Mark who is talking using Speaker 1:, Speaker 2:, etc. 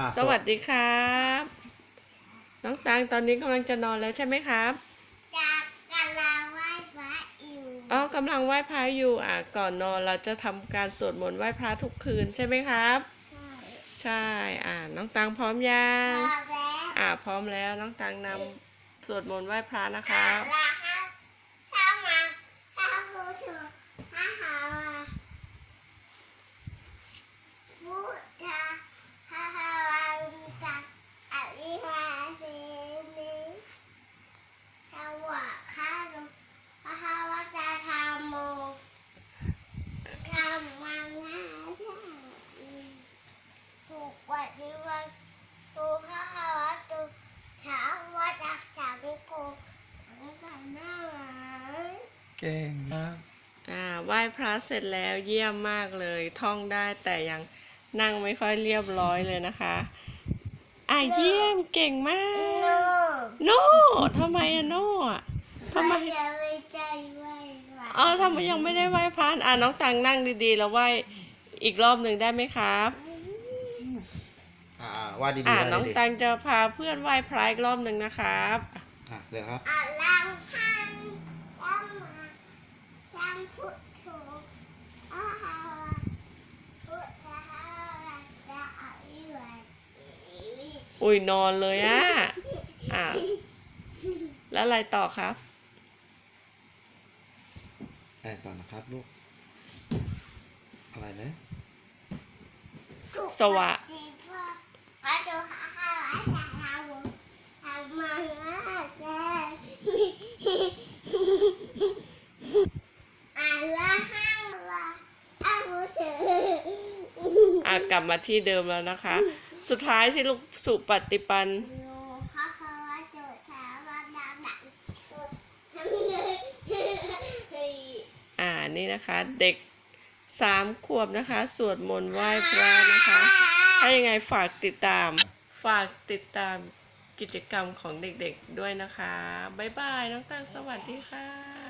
Speaker 1: สวัสดีครับน้องตังตอนนี้กำลังจะนอนแล้วใช่ไหมครับ
Speaker 2: กำลังไหว้พระอยู่
Speaker 1: กำลังไหว้พระอยู่ก่อนนอนเราจะทำการสวดมนต์ไหว้พระทุกคืนใช่ไหมครับใช่น้องตังพร้อมยัง
Speaker 2: พร้อมแล้ว
Speaker 1: พร้อมแล้วน้องตังนำสวดมนต์ไหว้พระนะครับ
Speaker 2: ถ้ามาถ้าพูดถึงถ้าหาพูดถ้าหาวันจักอธิมาเสนิสวัสดิ์ข้านุพระวัตธรรมโมธรรมังนาถูกปฏิวัติตุพระวัตตุถาวัตสังโฆกันหน้า
Speaker 3: เก่งมาก
Speaker 1: ไหว้พระเสร็จแล้วเยี่ยมมากเลยท่องได้แต่ยังนั่งไม่ค่อยเรียบร้อยเลยนะคะเยี่ยมเก่งมากโน่ทำไมโน่ทำไม
Speaker 2: ยังไม่ใจไหว้
Speaker 1: ทำไมยังไม่ได้ไหว้พระน้องตังนั่งดีๆแล้วไหว้อีกรอบหนึ่งได้ไหมครับ
Speaker 3: ว่าดีๆ
Speaker 1: น้องตังจะพาเพื่อนไหว้พระอีกรอบหนึ่งนะครับ
Speaker 3: เดี๋ยวครับ
Speaker 2: ลังทันตั้งมาตั้งพุทโธพุทธะจะอภิวัต
Speaker 1: อุ้ยนอนเลยแล้วอะไรต่อครับ
Speaker 3: ต่อนะครับลูกอะไรนะ
Speaker 1: สวะกลับมาที่เดิมแล้วนะคะสุดท้ายสิลูกสุปฏิปันนี่นะคะเด็ก3 ขวบนะคะสวดมนต์ไหว้พระนะคะถ้ายังไงฝากติดตามกิจกรรมของเด็กๆด้วยนะคะบ๊ายบายน้องตังสวัสดีค่ะ